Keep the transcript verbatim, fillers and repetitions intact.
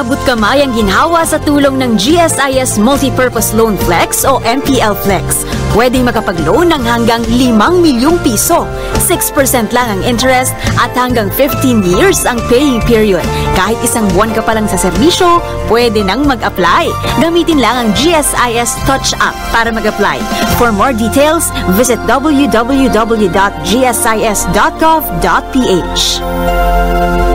Abot kamay ang ginhawa sa tulong ng G S I S Multipurpose Loan Flex o M P L Flex. Pwedeng makapag-loan ng hanggang limang milyong piso. six percent lang ang interest at hanggang fifteen years ang paying period. Kahit isang buwan ka pa lang sa serbisyo, pwede nang mag-apply. Gamitin lang ang G S I S Touch app para mag-apply. For more details, visit w w w dot g s i s dot gov dot p h.